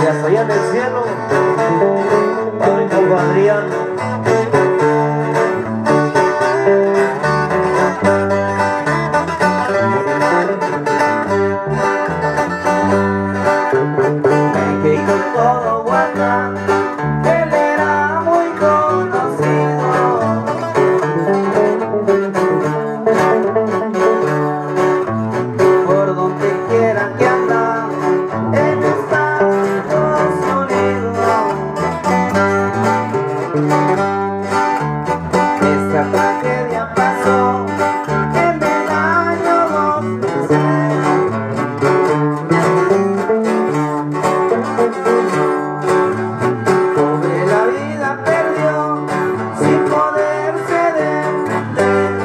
hasta allá en el cielo, para mi compa Adrián. Que con todo guarda, él era muy conocido. Por donde quiera que anda, en Estados Unidos. Esta tragedia pasó en el año 2006. Pobre la vida perdió sin poderse defender.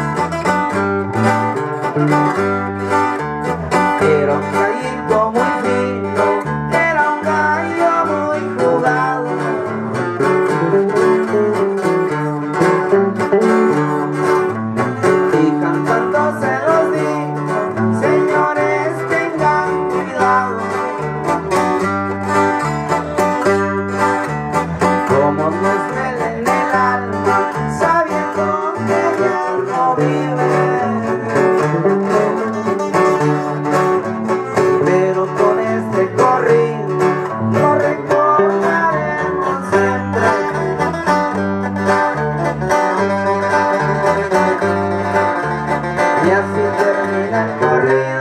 Era un gallito muy fino, era un gallo muy jugado. Y cantando se los dijo: señores, tengan cuidado. Como nos duele en el alma, sabiendo que ya no vive. Pero con este corrido lo recordaremos siempre. Y así termina el corrido.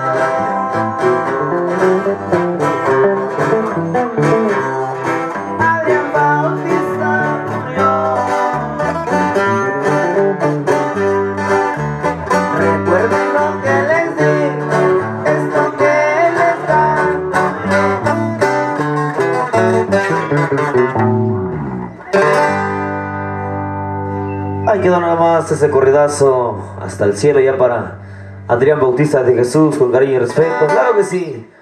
Adrián Bautista murió. Recuerden lo que les digo, esto que les da. Ahí quedó nada más ese corridazo hasta el cielo ya para Adrián Bautista de Jesús, con cariño y respeto. Claro que sí.